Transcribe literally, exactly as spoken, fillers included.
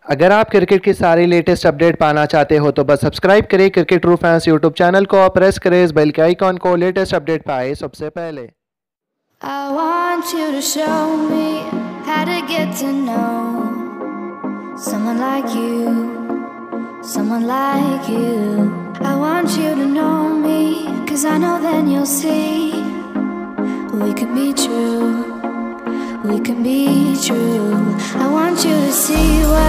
अगर आप क्रिकेट की सारी लेटेस्ट अपडेट पाना चाहते हो तो बस सब्सक्राइब करें cricket true fans YouTube channel को और प्रेस करें इस बेल के आइकॉन को लेटेस्ट अपडेट पाए सबसे पहले। I want you to show me how to get to know someone like you, someone like you. I want you to know me, 'cause I know then you'll see we could be true, we can be true. I want you to see what